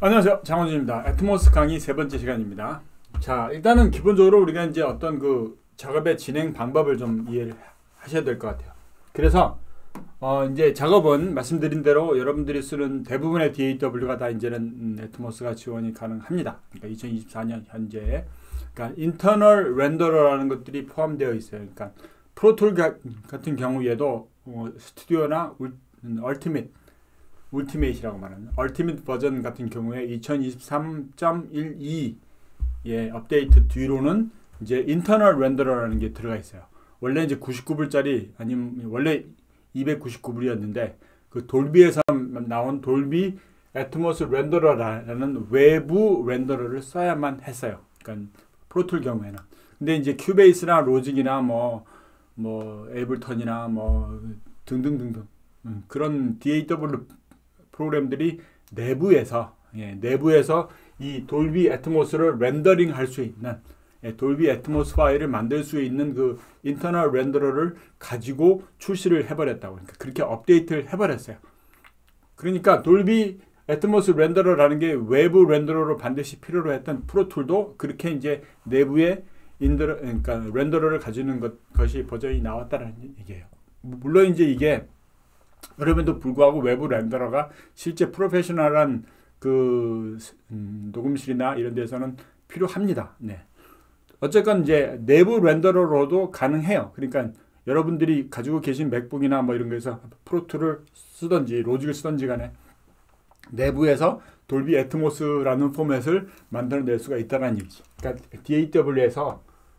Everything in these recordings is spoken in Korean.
안녕하세요, 장원준입니다. 애트모스 강의 세 번째 시간입니다. 자, 일단은 기본적으로 우리가 이제 어떤 그 작업의 진행 방법을 좀 이해를 하셔야 될 것 같아요. 그래서 이제 작업은 말씀드린 대로 여러분들이 쓰는 대부분의 DAW가 다 이제는 애트모스가 지원이 가능합니다. 그러니까 2024년 현재 그러니까 인터널 렌더러라는 것들이 포함되어 있어요. 그러니까 프로툴 같은 경우에도 스튜디오나 울티메이트라고 말하는 얼티밋 버전 같은 경우에 2023.12 업데이트 뒤로는 이제 인터널 렌더러라는 게 들어가 있어요. 원래 이제 99불짜리 아니면 원래 299불이었는데 그 돌비에서 나온 돌비 애트모스 렌더러라는 외부 렌더러를 써야만 했어요. 그러니까 프로툴 경우에는. 근데 이제 큐베이스나 로직이나 뭐 에이블턴이나 뭐 등등등등 그런 DAW 프로그램들이 내부에서 이 돌비 애트모스를 렌더링 할 수 있는 돌비 애트모스 파일을 만들 수 있는 그 인터널 렌더러를 가지고 출시를 해버렸다고. 그러니까 그렇게 업데이트를 해버렸어요. 그러니까 돌비 애트모스 렌더러라는 게 외부 렌더러로 반드시 필요로 했던 프로툴도 그렇게 이제 내부에 그러니까 렌더러를 가지는 것이 버전이 나왔다는 얘기예요. 물론 이제 이게 그럼에도 불구하고 외부 렌더러가 실제 프로페셔널한 그 녹음실이나 이런 데서는 필요합니다. 네. 어쨌건 이제 내부 렌더러로도 가능해요. 그러니까 여러분들이 가지고 계신 맥북이나 뭐 이런 거에서 프로툴을 쓰든지 로직을 쓰든지 간에 내부에서 돌비 애트모스라는 포맷을 만들어낼 수가 있다는 얘기지. 그러니까 DAW에서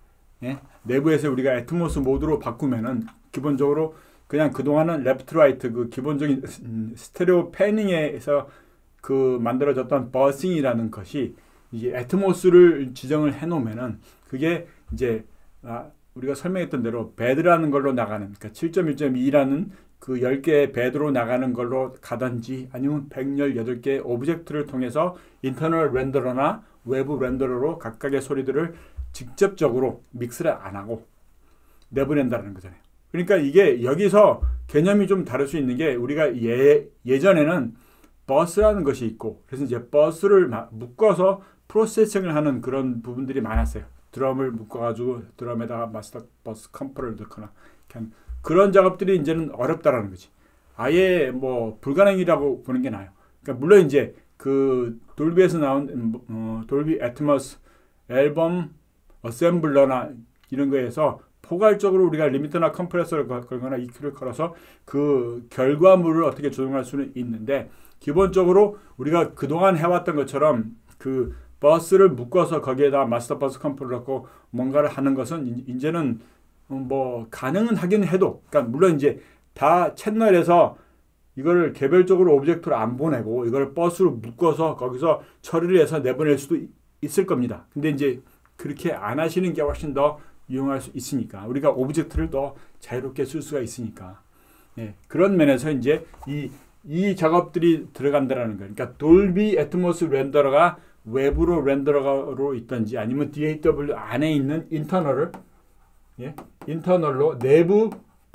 내부에서 우리가 애트모스 모드로 바꾸면은 기본적으로 그냥 그동안은 레프트 라이트 그 기본적인 스테레오 패닝에서 그 만들어졌던 버싱이라는 것이 이제 애트모스를 지정을 해 놓으면은 그게 이제 우리가 설명했던 대로 배드라는 걸로 나가는 그러니까 7.1.2라는 그 10개의 배드로 나가는 걸로 가든지 아니면 118개의 오브젝트를 통해서 인터널 렌더러나 외부 렌더러로 각각의 소리들을 직접적으로 믹스를 안 하고 내보낸다는 거잖아요. 그러니까 이게 여기서 개념이 좀 다를 수 있는 게 우리가 예전에는 버스라는 것이 있고 그래서 이제 버스를 묶어서 프로세싱을 하는 그런 부분들이 많았어요. 드럼을 묶어가지고 드럼에다가 마스터 버스 컴프를 넣거나 그런 작업들이 이제는 어렵다라는 거지. 아예 뭐 불가능이라고 보는 게 나아요. 그러니까 물론 이제 그 돌비에서 나온 돌비 애트모스 앨범 어셈블러나 이런 거에서 포괄적으로 우리가 리미터나 컴프레서를 걸거나 EQ를 걸어서 그 결과물을 어떻게 조정할 수는 있는데 기본적으로 우리가 그동안 해왔던 것처럼 그 버스를 묶어서 거기에다 마스터 버스 컴프를 넣고 뭔가를 하는 것은 이제는 뭐 가능은 하긴 해도 그러니까 물론 이제 다 채널에서 이걸 개별적으로 오브젝트를 안 보내고 이걸 버스로 묶어서 거기서 처리를 해서 내보낼 수도 있을 겁니다. 근데 이제 그렇게 안 하시는 게 훨씬 더 이용할 수 있으니까 우리가 오브젝트를 더 자유롭게 쓸 수가 있으니까 그런 면에서 이제 이 작업들이 들어간다라는 거예요. 그러니까 돌비 애트모스 렌더러가 외부로 렌더러로 있든지 아니면 DAW 안에 있는 인터널로 내부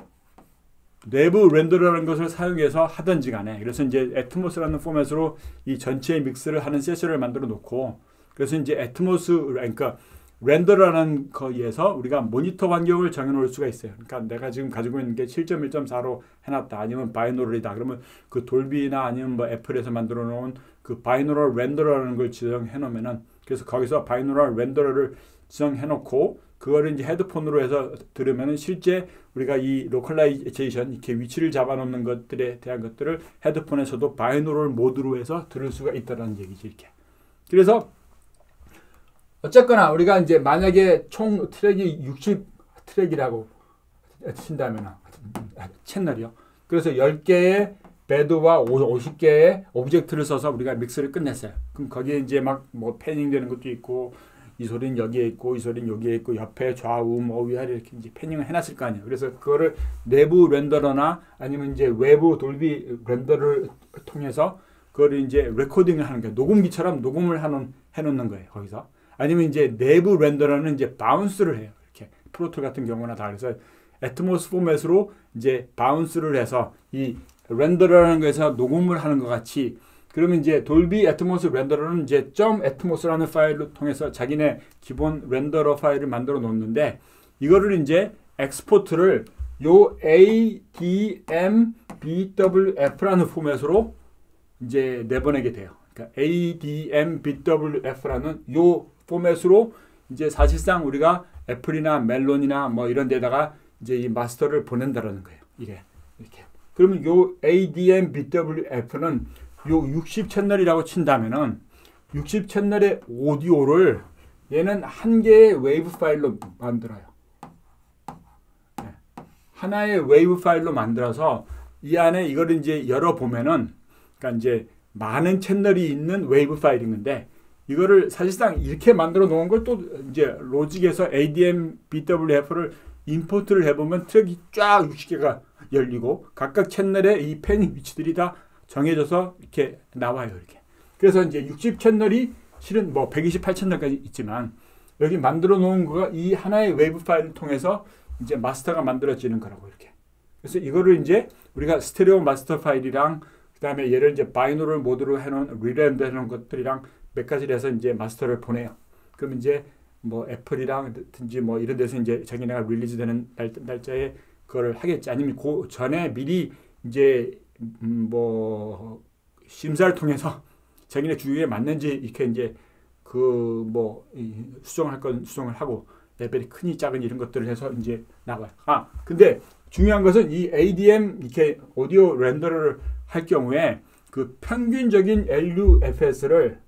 렌더러라는 것을 사용해서 하든지 간에 그래서 이제 애트모스라는 포맷으로 이 전체 믹스를 하는 세션을 만들어 놓고 그래서 이제 애트모스 그러니까 렌더라는 거에서 우리가 모니터 환경을 정해놓을 수가 있어요. 그러니까 내가 지금 가지고 있는 게 7.1.4로 해놨다. 아니면 바이노럴이다. 그러면 그 돌비나 아니면 뭐 애플에서 만들어 놓은 그 바이노럴 렌더라는 걸 지정해 놓으면은 그래서 거기서 바이노럴 렌더를 지정해 놓고 그거를 이제 헤드폰으로 해서 들으면은 실제 우리가 이 로컬라이제이션 이렇게 위치를 잡아 놓는 것들에 대한 것들을 헤드폰에서도 바이노럴 모드로 해서 들을 수가 있다는 얘기지 이렇게. 그래서 어쨌거나 우리가 이제 만약에 총 트랙이 60 트랙이라고 친다면 채널이요. 그래서 10개의 배드와 50개의 오브젝트를 써서 우리가 믹스를 끝냈어요. 그럼 거기에 이제 막 뭐 패닝 되는 것도 있고 이 소리는 여기에 있고 이 소리는 여기에 있고 옆에 좌우 뭐 위아래 이렇게 이제 패닝을 해놨을 거 아니에요. 그래서 그거를 내부 렌더러나 아니면 이제 외부 돌비 렌더를 통해서 그거를 이제 레코딩을 하는 거예요. 녹음기처럼 녹음을 해놓는 거예요. 거기서. 아니면 이제 내부 렌더러는 이제 바운스를 해요. 이렇게 프로툴 같은 경우나 다 그래서 애트모스 포맷으로 이제 바운스를 해서 이 렌더러라는 거에서 녹음을 하는 것 같이 그러면 이제 돌비 애트모스 렌더러는 이제 .atmos라는 파일로 통해서 자기네 기본 렌더러 파일을 만들어 놓는데 이거를 이제 엑스포트를 요 ADMBWF라는 포맷으로 이제 내보내게 돼요. 그러니까 ADMBWF라는 요 포맷으로 이제 사실상 우리가 애플이나 멜론이나 뭐 이런 데다가 이제 이 마스터를 보낸다라는 거예요. 이게 이렇게. 그러면 요 ADMBWF는 요 60 채널이라고 친다면은 60 채널의 오디오를 얘는 한 개의 웨이브 파일로 만들어요. 네. 하나의 웨이브 파일로 만들어서 이 안에 이걸 이제 열어보면은 그러니까 이제 많은 채널이 있는 웨이브 파일인데 이거를 사실상 이렇게 만들어 놓은 걸 또 이제 로직에서 ADM-BWF를 임포트를 해보면 트랙이 쫙 60개가 열리고 각각 채널의 이 펜 위치들이 다 정해져서 이렇게 나와요. 이렇게. 그래서 이제 60 채널이 실은 뭐 128 채널까지 있지만 여기 만들어 놓은 거가 이 하나의 웨이브 파일을 통해서 이제 마스터가 만들어지는 거라고 이렇게. 그래서 이거를 이제 우리가 스테레오 마스터 파일이랑 그다음에 얘를 이제 바이노럴 모드로 해놓은 리램드 해놓은 것들이랑 몇 가지를 해서 이제 마스터를 보내요. 그럼 이제 뭐 애플이랑든지 뭐 이런 데서 이제 자기네가 릴리즈되는 날짜에 그거를 하겠지. 아니면 그 전에 미리 이제 뭐 심사를 통해서 자기네 주위에 맞는지 이렇게 이제 그 뭐 수정을 할 건 수정을 하고 레벨이 크니 작은 이런 것들을 해서 이제 나와요. 아 근데 중요한 것은 이 ADM 이렇게 오디오 렌더를 할 경우에 그 평균적인 LUFS를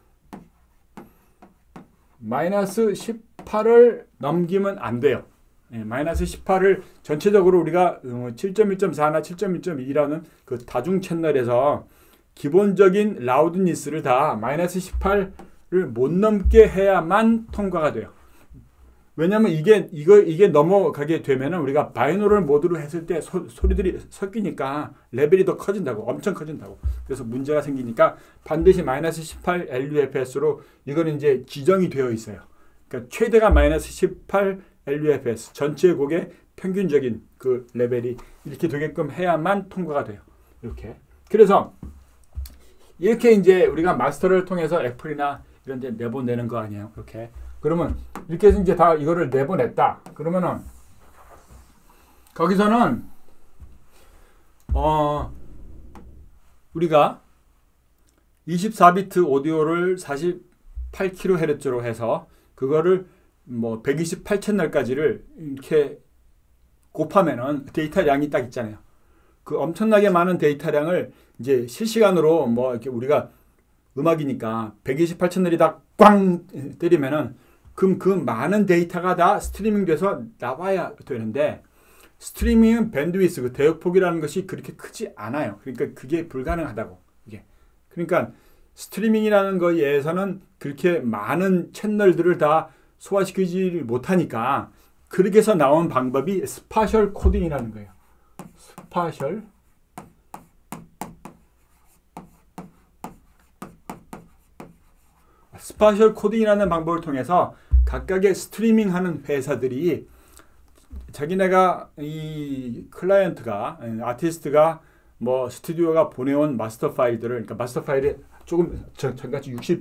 마이너스 18을 넘기면 안 돼요. 예, 마이너스 18을 전체적으로 우리가 7.1.4나 7.1.2라는 그 다중 채널에서 기본적인 라우드니스를 다 마이너스 18을 못 넘게 해야만 통과가 돼요. 왜냐하면 이게 넘어가게 되면은 우리가 바이노럴 모드로 했을 때 소리들이 섞이니까 레벨이 더 커진다고, 엄청 커진다고. 그래서 문제가 생기니까 반드시 마이너스 18 LUFS로 이거는 이제 지정이 되어 있어요. 그러니까 최대가 마이너스 18 LUFS 전체 곡의 평균적인 그 레벨이 이렇게 되게끔 해야만 통과가 돼요. 이렇게. 그래서 이렇게 이제 우리가 마스터를 통해서 애플이나 이런 데 내보내는 거 아니에요. 이렇게. 그러면 이렇게 해서 이제 다 이거를 내보냈다. 그러면은 거기서는 우리가 24비트 오디오를 48kHz로 해서 그거를 뭐 128 채널까지를 이렇게 곱하면은 데이터량이 딱 있잖아요. 그 엄청나게 많은 데이터량을 이제 실시간으로 뭐 이렇게 우리가 음악이니까 128 채널이 다 꽝 때리면은 그럼 그 많은 데이터가 다 스트리밍 돼서 나와야 되는데 스트리밍은 밴드위스, 그 대역폭이라는 것이 그렇게 크지 않아요. 그러니까 그게 불가능하다고. 이게. 그러니까 스트리밍이라는 거에서는 그렇게 많은 채널들을 다 소화시키지 못하니까 그렇게 해서 나온 방법이 스파셜 코딩이라는 거예요. 스파셜 코딩이라는 방법을 통해서 각각의 스트리밍하는 회사들이 자기네가 이 클라이언트가 아티스트가 뭐 스튜디오가 보내온 마스터 파일들을 그러니까 마스터 파일이 조금 전같이 60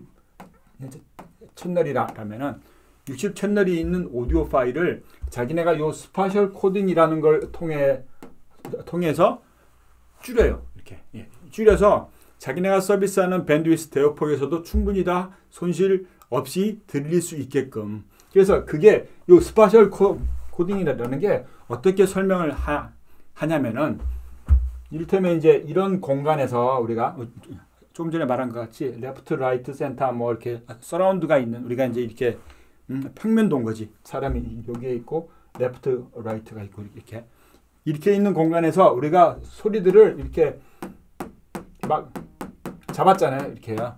채널이라면은 60 채널이 있는 오디오 파일을 자기네가 요 스파셜 코딩이라는 걸 통해서 줄여요. 이렇게 줄여서 자기네가 서비스하는 밴드위스 대역폭에서도 충분히 다 손실 없이 들릴 수 있게끔. 그래서 그게 요 스파셜 코딩이라는 게 어떻게 설명을 하냐면은 이를테면 이제 이런 공간에서 우리가 조금 전에 말한 것 같이 레프트, 라이트, 센터 뭐 이렇게 서라운드가 있는 우리가 이제 이렇게 평면 동 거지. 사람이 여기에 있고 레프트, 라이트가 있고 이렇게 있는 공간에서 우리가 소리들을 이렇게 막 잡았잖아요. 이렇게요.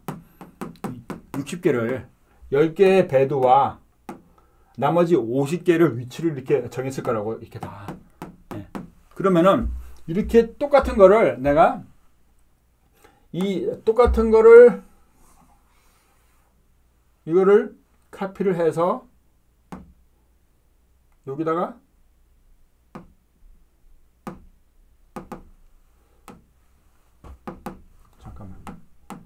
60개를 10개의 배드와 나머지 50개를 위치를 이렇게 정했을 거라고 이렇게 다. 네. 그러면은 이렇게 똑같은 거를 내가 이 똑같은 거를 이거를 카피를 해서 여기다가 잠깐만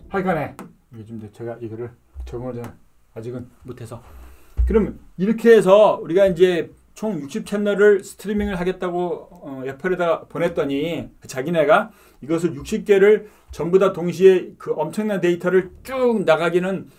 하여간에 이게 좀 제가 이거를 적응을 아직은 못해서 그럼 이렇게 해서 우리가 이제 총 60채널을 스트리밍을 하겠다고 애플에다가 보냈더니 자기네가 이것을 60개를 전부 다 동시에 그 엄청난 데이터를 쭉 나가기는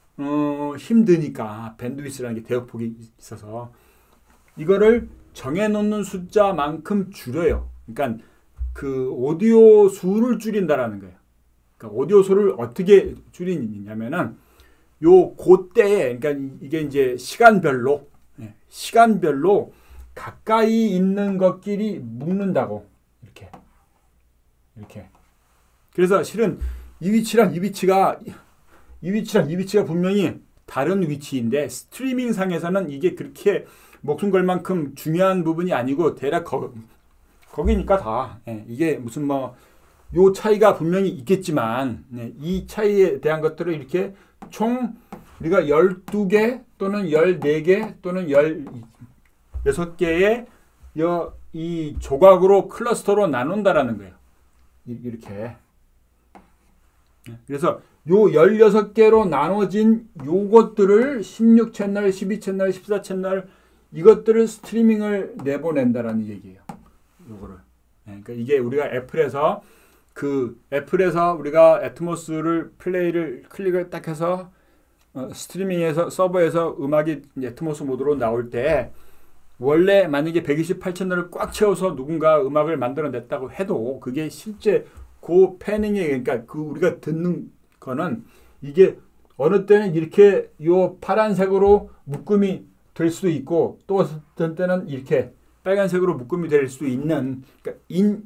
힘드니까 밴드위스라는 게 대역폭이 있어서 이거를 정해놓는 숫자만큼 줄여요. 그러니까 그 오디오 수를 줄인다라는 거예요. 그러니까 오디오 수를 어떻게 줄이냐면은 요 그때에 그러니까 이게 이제 시간별로 가까이 있는 것끼리 묶는다고 이렇게. 그래서 실은 이 위치랑 이 위치가 분명히 다른 위치인데 스트리밍 상에서는 이게 그렇게 목숨 걸 만큼 중요한 부분이 아니고 대략 거기니까 다 이게 무슨 뭐 요 차이가 분명히 있겠지만 이 차이에 대한 것들을 이렇게 총 우리가 12개 또는 14개 또는 16개의 이 조각으로 클러스터로 나눈다라는 거예요. 이렇게. 그래서 요 16개로 나눠진 요것들을 16채널, 12채널, 14채널 이것들을 스트리밍을 내보낸다라는 얘기예요. 요거를. 그러니까 이게 우리가 애플에서 우리가 애트모스를 플레이를 클릭을 딱 해서 스트리밍에서 서버에서 음악이 애트모스 모드로 나올 때 원래 만약에 128채널을 꽉 채워서 누군가 음악을 만들어냈다고 해도 그게 실제 그 패닝에 그러니까 그 우리가 듣는 거는 이게 어느 때는 이렇게 요 파란색으로 묶음이 될 수도 있고 또 어떤 때는 이렇게 빨간색으로 묶음이 될 수도 있는 그러니까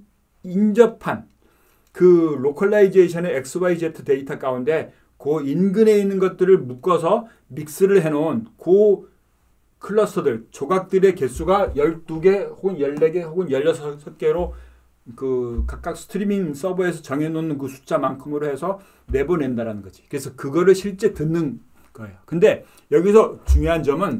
인접한 그 로컬라이제이션의 XYZ 데이터 가운데 그 인근에 있는 것들을 묶어서 믹스를 해놓은 그 클러스터들, 조각들의 개수가 12개 혹은 14개 혹은 16개로 그 각각 스트리밍 서버에서 정해놓는 그 숫자만큼으로 해서 내보낸다라는 거지. 그래서 그거를 실제 듣는 거예요. 근데 여기서 중요한 점은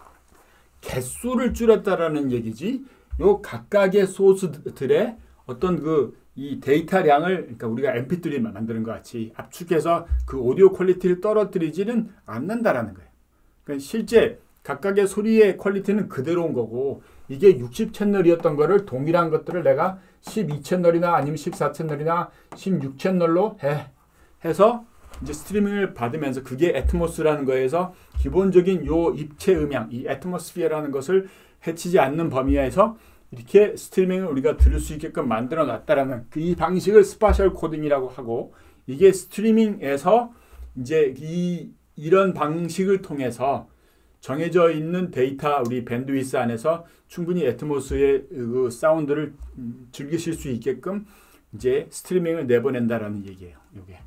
개수를 줄였다라는 얘기지. 요 각각의 소스들의 어떤 이 데이터량을 그러니까 우리가 MP3 만드는 것 같이 압축해서 그 오디오 퀄리티를 떨어뜨리지는 않는다라는 거예요. 그러니까 실제 각각의 소리의 퀄리티는 그대로인 거고 이게 60채널이었던 거를 동일한 것들을 내가 12채널이나 아니면 14채널이나 16채널로 해서 이제 스트리밍을 받으면서 그게 애트모스라는 거에서 기본적인 요 입체 음향, 이 애트모스피어라는 것을 해치지 않는 범위에서 이렇게 스트리밍을 우리가 들을 수 있게끔 만들어 놨다라는 이 방식을 스파셜 코딩이라고 하고 이게 스트리밍에서 이제 이런 방식을 통해서 정해져 있는 데이터 우리 밴드위스 안에서 충분히 애트모스의 그 사운드를 즐기실 수 있게끔 이제 스트리밍을 내보낸다라는 얘기예요. 요게.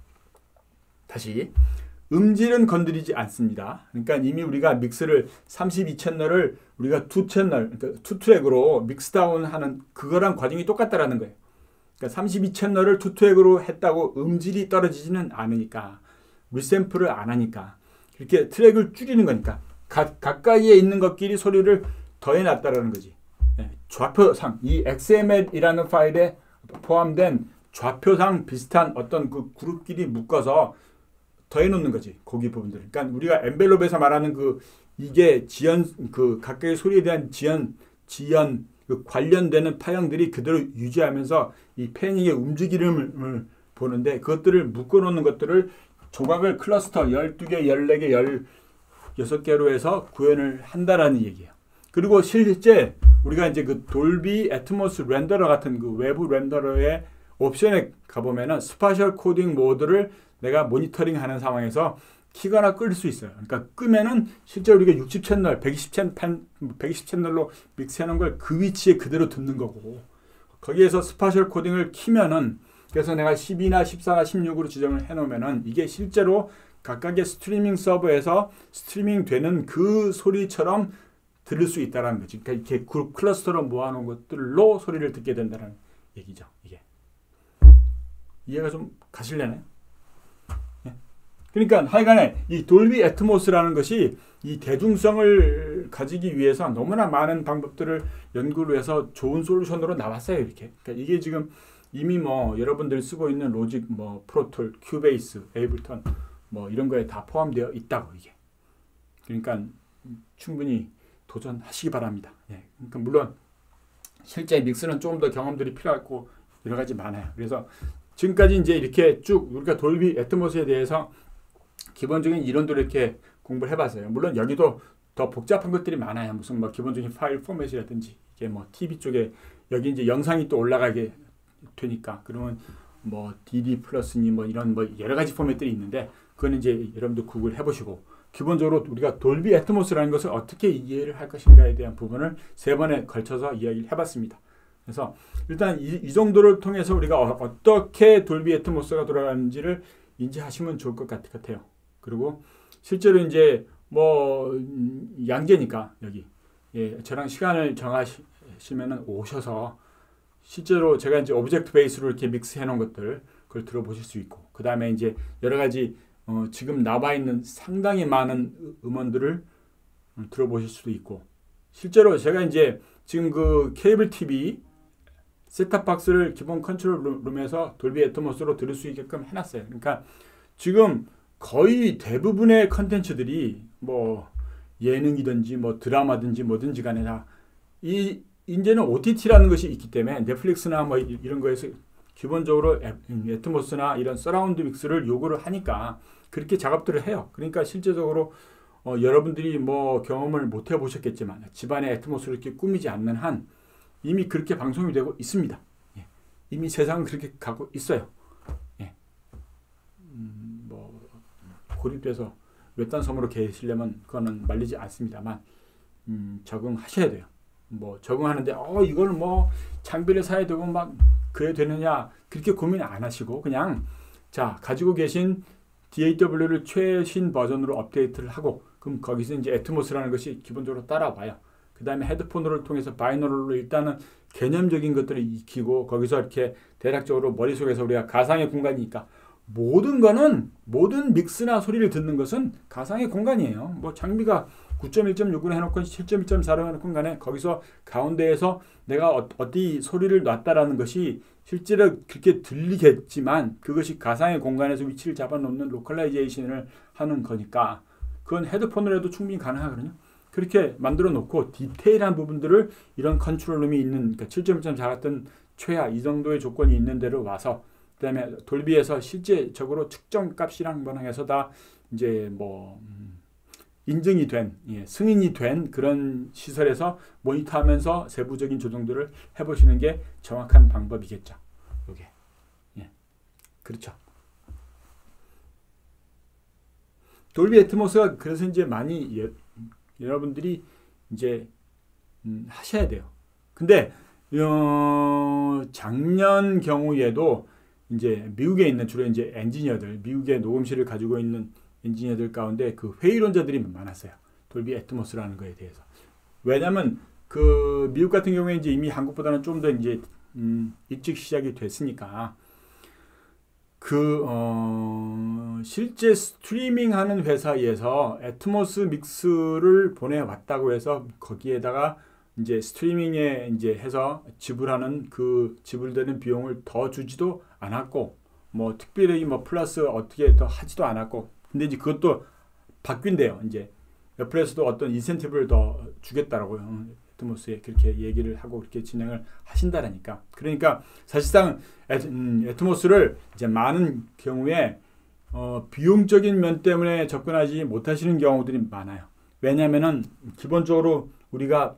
다시 음질은 건드리지 않습니다. 그러니까 이미 우리가 믹스를 32채널을 우리가 2채널, 그러니까 2트랙으로 믹스다운하는 그거랑 과정이 똑같다라는 거예요. 그러니까 32채널을 2트랙으로 했다고 음질이 떨어지지는 않으니까 리샘플을 안 하니까 이렇게 트랙을 줄이는 거니까 가까이에 있는 것끼리 소리를 더해놨다라는 거지. 좌표상 이 XML이라는 파일에 포함된 좌표상 비슷한 어떤 그 그룹끼리 묶어서 더해놓는 거지. 거기 부분들. 그러니까 우리가 엔벨롭에서 말하는 이게 지연 각각의 소리에 대한 지연 그 관련되는 파형들이 그대로 유지하면서 이 패닝의 움직임을 보는데 그것들을 묶어놓는 것들을 조각을 클러스터 12개, 14개, 16개로 해서 구현을 한다라는 얘기예요. 그리고 실제 우리가 이제 그 돌비 애트모스 렌더러 같은 그 외부 렌더러의 옵션에 가보면은 스파셜 코딩 모드를 내가 모니터링 하는 상황에서 키거나 끌 수 있어요. 그러니까 끄면은 실제 우리가 60채널, 120채널로 믹스하는 걸 그 위치에 그대로 듣는 거고 거기에서 스파셜 코딩을 키면은 그래서 내가 10이나 14나 16으로 지정을 해놓으면은 이게 실제로 각각의 스트리밍 서버에서 스트리밍 되는 그 소리처럼 들을 수 있다는 거지. 그러니까 이렇게 그룹 클러스터로 모아놓은 것들로 소리를 듣게 된다는 얘기죠. 이게 이해가 좀 가실래나요? 그러니까 하여간에 이 돌비 애트모스라는 것이 이 대중성을 가지기 위해서 너무나 많은 방법들을 연구를 해서 좋은 솔루션으로 나왔어요. 이렇게. 그러니까 이게 지금 이미 뭐 여러분들이 쓰고 있는 로직, 뭐 프로툴, 큐베이스, 에이블턴 뭐 이런 거에 다 포함되어 있다고 이게. 그러니까 충분히 도전하시기 바랍니다. 예. 그러니까 물론 실제 믹스는 조금 더 경험들이 필요하고 여러 가지 많아요. 그래서 지금까지 이제 이렇게 쭉 우리가 돌비 애트모스에 대해서 기본적인 이론도 이렇게 공부를 해봤어요. 물론 여기도 더 복잡한 것들이 많아요. 무슨 뭐 기본적인 파일 포맷이라든지 이게 뭐 TV 쪽에 여기 이제 영상이 또 올라가게 되니까 그러면 뭐 DD 플러스니 뭐 이런 뭐 여러 가지 포맷들이 있는데 그거는 이제 여러분들 구글 해보시고 기본적으로 우리가 돌비 애트모스라는 것을 어떻게 이해를 할 것인가에 대한 부분을 3번에 걸쳐서 이야기를 해봤습니다. 그래서 일단 이 정도를 통해서 우리가 어떻게 돌비 애트모스가 돌아가는지를 인지하시면 좋을 것 같아요. 그리고 실제로 이제 뭐 양재니까 여기 예, 저랑 시간을 정하시면은 오셔서 실제로 제가 이제 오브젝트 베이스로 이렇게 믹스해 놓은 것들 그걸 들어보실 수 있고 그 다음에 이제 여러 가지 지금 나와 있는 상당히 많은 음원들을 들어보실 수도 있고 실제로 제가 이제 지금 그 케이블 TV 셋탑박스를 기본 컨트롤 룸에서 돌비 애트모스로 들을 수 있게끔 해놨어요. 그러니까 지금 거의 대부분의 컨텐츠들이 뭐 예능이든지 뭐 드라마든지 뭐든지 간에 다 이제는 OTT라는 것이 있기 때문에 넷플릭스나 뭐 이런 거에서 기본적으로 애트모스나 이런 서라운드 믹스를 요구를 하니까 그렇게 작업들을 해요. 그러니까 실제적으로 여러분들이 뭐 경험을 못 해보셨겠지만 집안의 애트모스를 이렇게 꾸미지 않는 한 이미 그렇게 방송이 되고 있습니다. 예. 이미 세상은 그렇게 가고 있어요. 예. 뭐 고립돼서 외딴 섬으로 계시려면 그거는 말리지 않습니다만 적응하셔야 돼요. 뭐 적응하는데 이걸 뭐 장비를 사야 되고 막 그래야 되느냐 그렇게 고민 안 하시고 그냥 자 가지고 계신 DAW를 최신 버전으로 업데이트를 하고 그럼 거기서 이제 애트모스라는 것이 기본적으로 따라와요. 그 다음에 헤드폰을 통해서 바이너럴로 일단은 개념적인 것들을 익히고 거기서 이렇게 대략적으로 머릿속에서 우리가 가상의 공간이니까 모든 믹스나 소리를 듣는 것은 가상의 공간이에요. 뭐 장비가 9.1.6으로 해놓고 7.1.4로 해놓고 간에 거기서 가운데에서 내가 어디 소리를 놨다라는 것이 실제로 그렇게 들리겠지만 그것이 가상의 공간에서 위치를 잡아놓는 로컬라이제이션을 하는 거니까 그건 헤드폰으로 해도 충분히 가능하거든요. 그렇게 만들어 놓고 디테일한 부분들을 이런 컨트롤룸이 있는 그러니까 7.1.4 같은 최하 이 정도의 조건이 있는 데로 와서 그 다음에 돌비에서 실제적으로 측정 값이랑 뭐랑 해서 다 이제 뭐 인증이 된 승인이 된 그런 시설에서 모니터하면서 세부적인 조정들을 해보시는 게 정확한 방법이겠죠. 이게 그렇죠. 돌비 애트모스가 그래서 이제 많이 여러분들이 이제 하셔야 돼요. 근데 작년 경우에도 이제 미국에 있는 주로 이제 엔지니어들, 미국의 녹음실을 가지고 있는 엔지니어들 가운데 그 회의론자들이 많았어요. 돌비 애트모스라는 거에 대해서. 왜냐하면 그 미국 같은 경우에 이제 이미 한국보다는 좀 더 이제 일찍 시작이 됐으니까 실제 스트리밍하는 회사에서 애트모스 믹스를 보내왔다고 해서 거기에다가 이제 스트리밍에 이제 해서 지불하는 그 지불되는 비용을 더 주지도 않았고 뭐 특별히 뭐 플러스 어떻게 더 하지도 않았고 근데 이제 그것도 바뀐대요. 이제 애플에서도 어떤 인센티브를 더 주겠다라고요. 애트모스에 그렇게 얘기를 하고 그렇게 진행을 하신다라니까. 그러니까 사실상 애트모스를 이제 많은 경우에 비용적인 면 때문에 접근하지 못하시는 경우들이 많아요. 왜냐하면은 기본적으로 우리가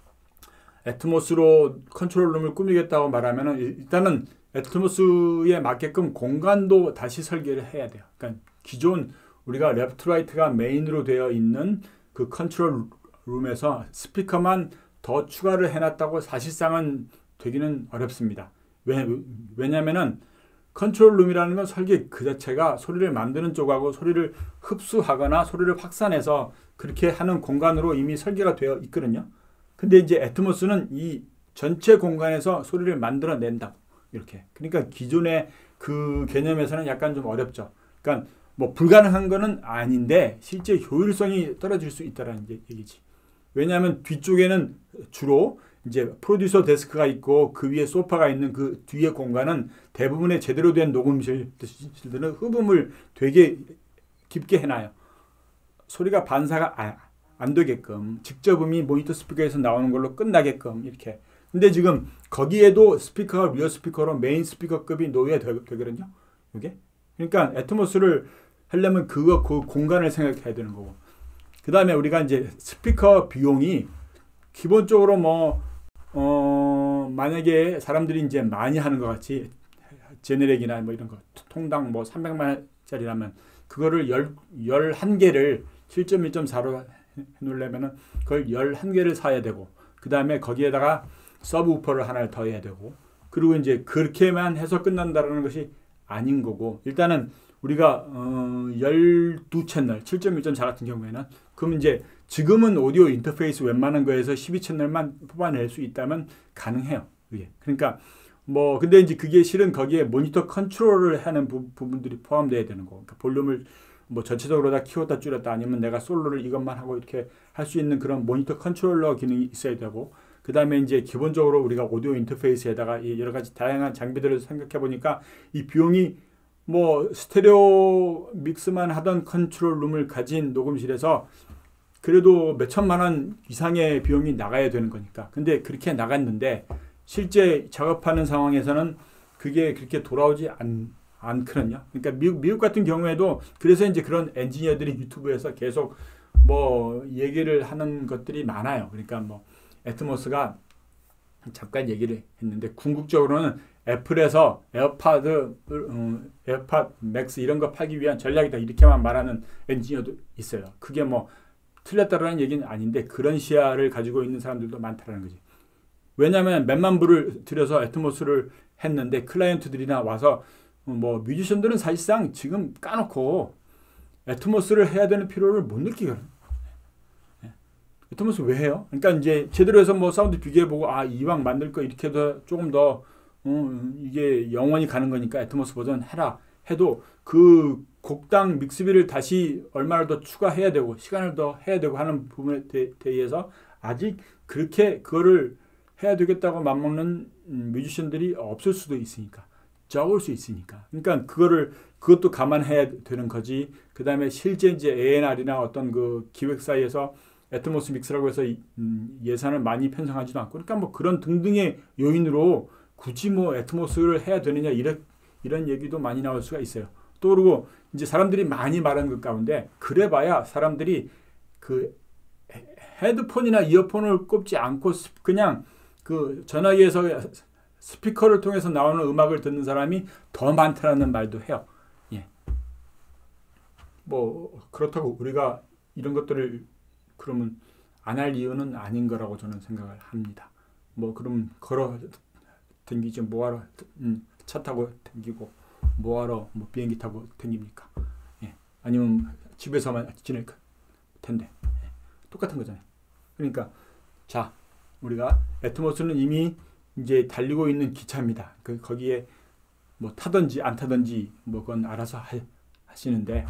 애트모스로 컨트롤룸을 꾸미겠다고 말하면은 일단은 애트모스에 맞게끔 공간도 다시 설계를 해야 돼요. 그러니까 기존 우리가 레프트 라이트가 메인으로 되어 있는 그 컨트롤 룸에서 스피커만 더 추가를 해놨다고 사실상은 되기는 어렵습니다. 왜냐면은 컨트롤 룸이라는 건 설계 그 자체가 소리를 만드는 쪽하고 소리를 흡수하거나 소리를 확산해서 그렇게 하는 공간으로 이미 설계가 되어 있거든요. 근데 이제 애트모스는 이 전체 공간에서 소리를 만들어낸다. 이렇게. 그러니까 기존의 그 개념에서는 약간 좀 어렵죠. 그러니까 뭐 불가능한 거는 아닌데 실제 효율성이 떨어질 수 있다는 얘기지. 왜냐하면 뒤쪽에는 주로 이제 프로듀서 데스크가 있고 그 위에 소파가 있는 그 뒤에 공간은 대부분의 제대로 된 녹음실들은 흡음을 되게 깊게 해놔요. 소리가 반사가 안 되게끔 직접 음이 모니터 스피커에서 나오는 걸로 끝나게끔 이렇게. 근데 지금 거기에도 스피커가 리어 스피커로 메인 스피커급이 놓여야 되거든요. 이게. 그러니까 애트모스를 하려면 그 공간을 생각해야 되는 거고. 그 다음에 우리가 이제 스피커 비용이 기본적으로 만약에 사람들이 이제 많이 하는 것 같이 제네렉이나 뭐 이런 거 통당 뭐 300만 원짜리라면 그거를 11개를 7.1.4로 해놓으려면은 그걸 11개를 사야 되고 그 다음에 거기에다가 서브우퍼를 하나를 더 해야 되고 그리고 이제 그렇게만 해서 끝난다라는 것이 아닌 거고 일단은 우리가 12채널 7.1.4 같은 경우에는 그럼 이제 지금은 오디오 인터페이스 웬만한 거에서 12채널만 뽑아낼 수 있다면 가능해요. 그게. 그러니까 근데 이제 그게 실은 거기에 모니터 컨트롤을 하는 부분들이 포함되어야 되는 거고 그러니까 볼륨을 전체적으로 다 키웠다 줄였다 아니면 내가 솔로를 이것만 하고 이렇게 할 수 있는 그런 모니터 컨트롤러 기능이 있어야 되고 그 다음에 이제 기본적으로 우리가 오디오 인터페이스에다가 여러 가지 다양한 장비들을 생각해 보니까 이 비용이 스테레오 믹스만 하던 컨트롤룸을 가진 녹음실에서 그래도 몇 천만 원 이상의 비용이 나가야 되는 거니까. 근데 그렇게 나갔는데 실제 작업하는 상황에서는 그게 그렇게 돌아오지 않거든요. 그러니까 미국 같은 경우에도 그래서 이제 그런 엔지니어들이 유튜브에서 계속 얘기를 하는 것들이 많아요. 그러니까 애트모스가 잠깐 얘기를 했는데 궁극적으로는 애플에서 에어팟 맥스 이런 거 팔기 위한 전략이다 이렇게만 말하는 엔지니어도 있어요. 그게 틀렸다라는 얘기는 아닌데 그런 시야를 가지고 있는 사람들도 많다라는 거지. 왜냐하면 몇만 불을 들여서 애트모스를 했는데 클라이언트들이나 와서 뮤지션들은 사실상 지금 까놓고 애트모스를 해야 되는 필요를 못 느끼거든요. 애트모스 왜 해요? 그러니까 이제 제대로 해서 사운드 비교해보고 이왕 만들 거 이렇게 더 조금 더 이게 영원히 가는 거니까 애트모스 버전 해라 해도 그 곡당 믹스비를 다시 얼마를 더 추가해야 되고 시간을 더 해야 되고 하는 부분에 대해서 아직 그렇게 그거를 해야 되겠다고 맘먹는 뮤지션들이 없을 수도 있으니까 적을 수 있으니까 그러니까 그것도 감안해야 되는 거지. 그 다음에 실제 이제 A&R이나 어떤 그 기획사에서 애트모스 믹스라고 해서 예산을 많이 편성하지도 않고 그러니까 그런 등등의 요인으로 굳이 애트모스를 해야 되느냐 이런 얘기도 많이 나올 수가 있어요. 또 그리고 이제 사람들이 많이 말하는 것 가운데 그래봐야 사람들이 그 헤드폰이나 이어폰을 꼽지 않고 그냥 그 전화기에서 스피커를 통해서 나오는 음악을 듣는 사람이 더 많다는 말도 해요. 예. 그렇다고 우리가 이런 것들을 그러면 안 할 이유는 아닌 거라고 저는 생각을 합니다. 그럼 걸어 댕기지 뭐하러 차 타고 댕기고 뭐하러 비행기 타고 댕깁니까? 예. 아니면 집에서만 지낼 텐데 예. 똑같은 거잖아요. 그러니까 자 우리가 애트모스는 이미 이제 달리고 있는 기차입니다. 거기에 타든지 안 타든지 그건 알아서 하시는데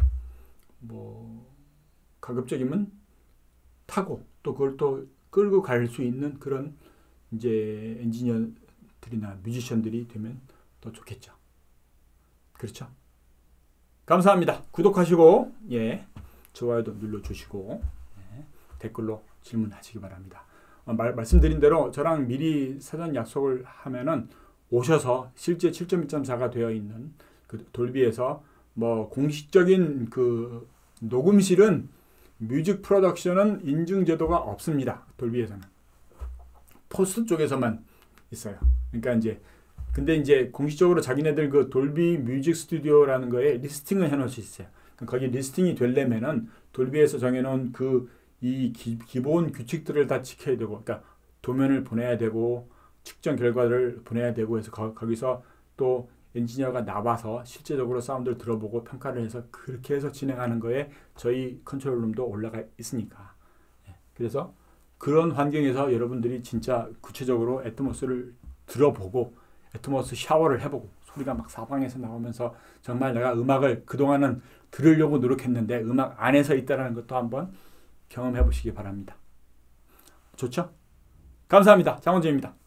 가급적이면 타고 또 그걸 또 끌고 갈 수 있는 그런 이제 엔지니어들이나 뮤지션들이 되면 더 좋겠죠. 그렇죠? 감사합니다. 구독하시고 좋아요도 눌러주시고 댓글로 질문하시기 바랍니다. 말씀드린 대로 저랑 미리 사전 약속을 하면은 오셔서 실제 7.1.4가 되어 있는 그 돌비에서 공식적인 그 녹음실은 뮤직 프로덕션은 인증 제도가 없습니다. 돌비에서는 포스트 쪽에서만 있어요. 그러니까 근데 이제 공식적으로 자기네들 그 돌비 뮤직 스튜디오라는 거에 리스팅을 해놓을 수 있어요. 거기 리스팅이 되려면은 돌비에서 정해놓은 이 기본 규칙들을 다 지켜야 되고, 그러니까 도면을 보내야 되고 측정 결과를 보내야 되고 해서 거기서 또 엔지니어가 나와서 실제적으로 사운드를 들어보고 평가를 해서 그렇게 해서 진행하는 거에 저희 컨트롤룸도 올라가 있으니까. 그래서 그런 환경에서 여러분들이 진짜 구체적으로 애트모스를 들어보고 애트모스 샤워를 해보고 소리가 막 사방에서 나오면서 정말 내가 음악을 그동안은 들으려고 노력했는데 음악 안에서 있다는 것도 한번 경험해 보시기 바랍니다. 좋죠? 감사합니다. 장원준입니다.